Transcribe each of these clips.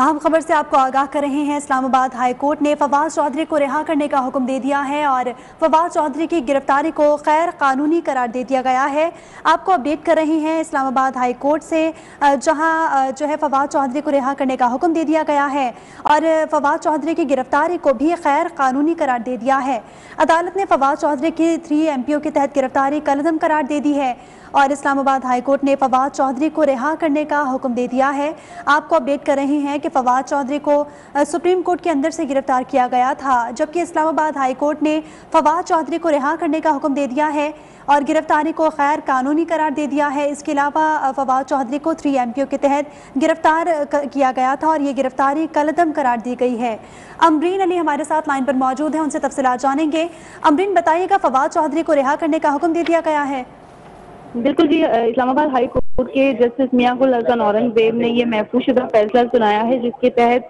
अहम खबर से आपको आगाह कर रहे हैं। इस्लामाबाद हाई कोर्ट ने फवाद चौधरी को रिहा करने का हुक्म दे दिया है और फवाद चौधरी की गिरफ्तारी को गैर कानूनी करार दे दिया गया है। आपको अपडेट कर रहे हैं इस्लामाबाद हाई कोर्ट से, जहां जो है फवाद चौधरी को रिहा करने का हुक्म दे दिया गया है और फवाद चौधरी की गिरफ्तारी को भी गैर कानूनी करार दे दिया है। अदालत ने फवाद चौधरी की 3 MPO के तहत गिरफ्तारी कलअदम करार दे दी है और इस्लामाबाद हाई कोर्ट ने फवाद चौधरी को रिहा करने का हुक्म दे दिया है। आपको अपडेट कर रहे हैं कि फवाद चौधरी को सुप्रीम कोर्ट के अंदर से गिरफ्तार किया गया था, जबकि इस्लामाबाद हाई कोर्ट ने फवाद चौधरी को रिहा करने का हुक्म दे दिया है और गिरफ्तारी को गैर कानूनी करार दे दिया है। इसके अलावा फवाद चौधरी को 3 MPO के तहत गिरफ्तार किया गया था और ये गिरफ्तारी कलअदम करार दी गई है। अमरीन अली हमारे साथ लाइन पर मौजूद हैं, उनसे तफसीलात जानेंगे। अमरीन, बताइएगा, फवाद चौधरी को रिहा करने का हुक्म दे दिया गया है? बिल्कुल जी, इस्लामाबाद हाई कोर्ट के जस्टिस मियां गुल हसन औरंगजेब ने ये महफूज शुदा फैसला सुनाया है, जिसके तहत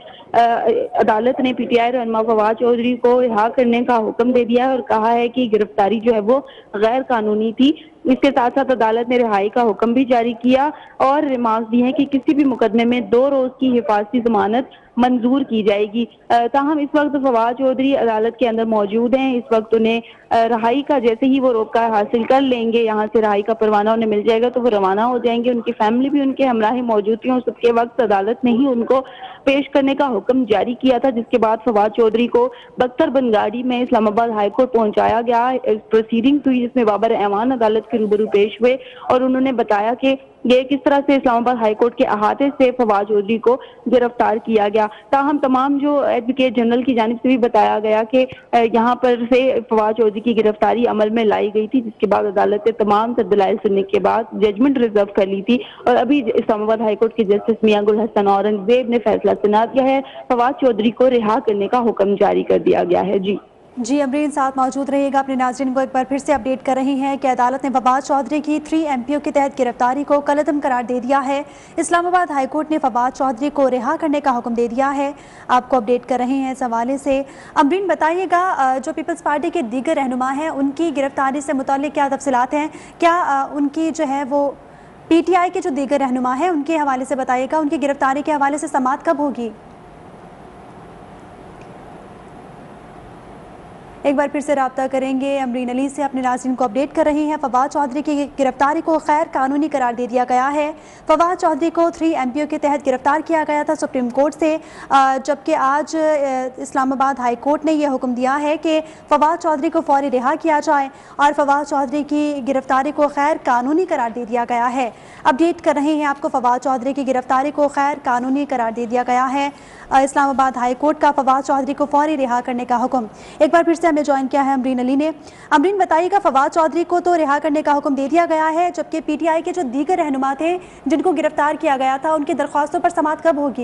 अदालत ने PTI रहनुमा फवाद चौधरी को रिहा करने का हुक्म दे दिया है और कहा है कि गिरफ्तारी जो है वो गैर कानूनी थी। इसके साथ साथ अदालत ने रिहाई का हुक्म भी जारी किया और रिमार्क्स दिए हैं कि किसी भी मुकदमे में 2 रोज की हिफाजती जमानत मंजूर की जाएगी। ताहम इस वक्त फवाद चौधरी अदालत के अंदर मौजूद हैं। इस वक्त उन्हें रहाई का, जैसे ही वो रोका हासिल कर लेंगे, यहाँ से रहाई का परवाना उन्हें मिल जाएगा तो वो रवाना हो जाएंगे। उनकी फैमिली भी उनके हमराह मौजूद थी और सबके वक्त अदालत ने ही उनको पेश करने का हुक्म जारी किया था, जिसके बाद फवाद चौधरी को बख्तर बनगाड़ी में इस्लामाबाद हाई कोर्ट पहुंचाया गया। प्रोसीडिंग्स हुई जिसमें बाबर ऐवान अदालत के रूबरू पेश हुए और उन्होंने बताया कि ये किस तरह से इस्लामाबाद हाई कोर्ट के अहाते से फवाद चौधरी को गिरफ्तार किया गया। ताहम तमाम जो एडवोकेट जनरल की जानिब से भी बताया गया कि यहाँ पर से फवाद चौधरी की गिरफ्तारी अमल में लाई गई थी, जिसके बाद अदालत ने तमाम दलाइल सुनने के बाद जजमेंट रिजर्व कर ली थी और अभी इस्लामाबाद हाई कोर्ट के जस्टिस मियां गुल हसन औरंगजेब ने फैसला सुना दिया है। फवाद चौधरी को रिहा करने का हुक्म जारी कर दिया गया है। जी अमरीन, साथ मौजूद रहिएगा। अपने नाज़रीन को एक बार फिर से अपडेट कर रहे हैं कि अदालत ने फवाद चौधरी की 3 MPO के तहत गिरफ्तारी को कलअदम करार दे दिया है। इस्लामाबाद हाई कोर्ट ने फवाद चौधरी को रिहा करने का हुक्म दे दिया है। आपको अपडेट कर रहे हैं इस हवाले से। अमरीन, बताइएगा, जो पीपल्स पार्टी के दीगर रहनुमा हैं उनकी गिरफ्तारी से मुताल्लिक क्या तफसीलात हैं? क्या उनकी जो है वो PTI के जो दीगर रहनुमा हैं उनके हवाले से बताइएगा, उनकी गिरफ्तारी के हवाले से समाअत कब होगी? एक बार फिर से रब्ता करेंगे अमरीन अली से। अपने नाज़रीन को अपडेट कर रही हैं। फवाद चौधरी की गिरफ्तारी को गैर कानूनी करार दे दिया गया है। फवाद चौधरी को 3 MPO के तहत गिरफ्तार किया गया था सुप्रीम कोर्ट से, जबकि आज इस्लामाबाद हाई कोर्ट ने यह हुक्म दिया है कि फवाद चौधरी को फौरी रिहा किया जाए और फवाद चौधरी की गिरफ्तारी को गैर कानूनी करार दे दिया गया है। अपडेट कर रहे हैं आपको, फवाद चौधरी की गिरफ्तारी को गैर कानूनी करार दे दिया गया है। इस्लामाबाद हाई कोर्ट का फवाद चौधरी को फौरी रिहा करने का हुक्म। एक बार फिर से हमें ज्वाइन किया है अमरीन अली ने। अमरीन, बताइएगा, फवाद चौधरी को तो रिहा करने का हुक्म दे दिया गया है, जबकि PTI के जो दीगर रहनुमा थे जिनको गिरफ्तार किया गया था उनकी दरख्वास्तों पर समाअत कब होगी?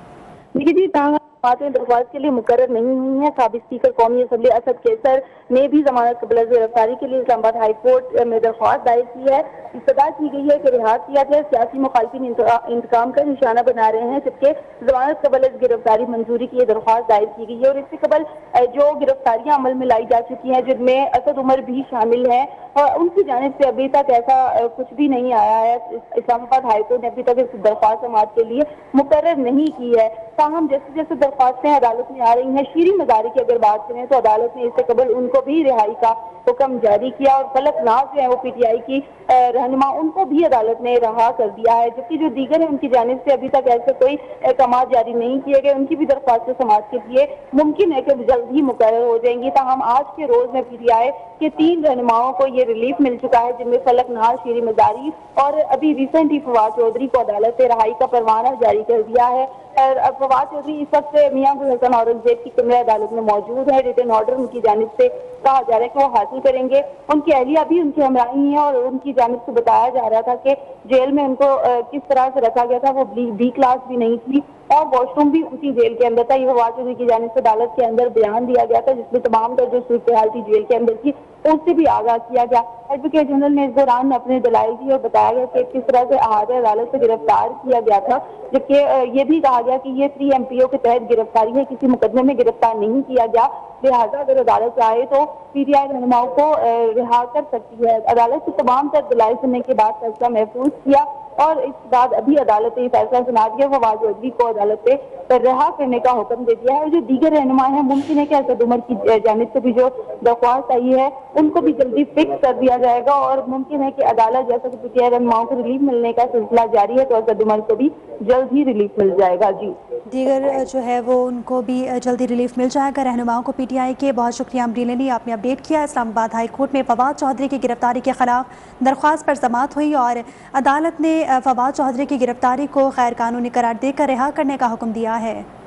देखिए जी, बातें दरख्वास्त के लिए मुकर्रर नहीं हुई है। साबिक स्पीकर कौमी असम्बली असद कैसर ने भी जमानत कबल गिरफ्तारी के लिए इस्लामाबाद हाई कोर्ट में दरख्वास्त दायर की है। इस्तदा की गई है कि रिहा किया जाए। सियासी मुखालिफिन इंतकाम का निशाना बना रहे हैं, जबकि जमानत कबल गिरफ्तारी मंजूरी की दरख्वास्त दायर की गई है और इससे कबल जो गिरफ्तारियां अमल में लाई जा चुकी हैं, जिनमें असद उमर भी शामिल है, और उनकी जानिब से अभी तक ऐसा कुछ भी नहीं आया है। इस्लामाबाद हाई कोर्ट ने अभी तक इस दरख्वास्त समाअत के लिए मुकर्रर नहीं की है। ताहम जैसे जैसे दरख्वास्तें अदालत में आ रही हैं, शीरी मजारी की अगर बात करें तो अदालत ने इससे कबल उनको भी रिहाई का हुक्म जारी किया और फलक नाज जो है वो PTI की रहनुमा, उनको भी अदालत ने रहा कर दिया है, जबकि जो दीगर है उनकी जानिब से अभी तक ऐसे कोई अहकाम जारी नहीं किए गए। उनकी भी दरख्वास्त समाअत के लिए मुमकिन है कि जल्द ही मुकर्रर हो जाएंगी। ताहम आज के रोज में PTI के 3 रहनुमाओं को ये रिलीफ मिल चुका है, जिनमें फलक नाज, शीरी मजारी और अभी रिसेंट ही फवाद चौधरी को अदालत ने रहाई का परवाना जारी कर दिया है। फवाद चौधरी इस वक्त मियां गुल हसन औरंगजेब की कमरे अदालत में मौजूद है। रिटन ऑर्डर उनकी जानिब से कहा जा रहा है कि वो हासिल करेंगे। उनकी अहलिया भी उनके हमराही हैं और उनकी जानिब से बताया जा रहा था कि जेल में उनको किस तरह से रखा गया था, वो B क्लास भी नहीं थी और वॉशरूम भी उसी जेल के अंदर था। ये फवाद चौधरी की जानिब से अदालत के अंदर बयान दिया गया था, जिसमें तमाम जो सूरत हाल थी जेल के अंदर की उससे भी आगाह किया गया। एडवोकेट जनरल ने इस दौरान अपने दलाइल दी और बताया गया कि किस तरह से अहाते अदालत से गिरफ्तार किया गया था, जबकि ये भी कहा गया कि ये 3 MPO के तहत गिरफ्तारी है, किसी मुकदमे में गिरफ्तार नहीं किया गया। لہٰذا اگر عدالت چاہے تو پی ٹی آئی رہنماؤں کو رہا کر سکتی ہے۔ عدالت سے تمام تر دلائل سننے کے بعد فیصلہ محفوظ کیا اور اس کے بعد ابھی عدالت نے فیصلہ سنا دیا، فواد چودھری کو عدالت سے رہا کرنے کا حکم دے دیا ہے۔ اور جو دیگر رہنما ہیں ممکن ہے کہ اسد عمر کی جانب سے بھی جو درخواست آئی ہے ان کو بھی جلدی فکس کر دیا جائے گا، اور ممکن ہے کہ عدالت جیسا کہ پی ٹی آئی رہنماؤں کو ریلیف ملنے کا سلسلہ جاری ہے تو اسد عمر کو بھی جلد ہی ریلیف مل جائے گا۔ جی دیگر جو ہے وہ ان کو بھی جلدی ریلیف مل جائے گا رہنماؤں کو۔ پی ٹی آئی کے بہت شکریہ امبری لینی، آپ نے اپڈیٹ کیا۔ اسلام آباد ہائی کورٹ میں فواد چودھری کی گرفتاری کے خلاف درخواست پر سماعت ہوئی اور عدالت نے فواد چودھری کی گرفتاری کو غیر قانونی قرار دے کر رہا کرنے کا حکم دیا ہے۔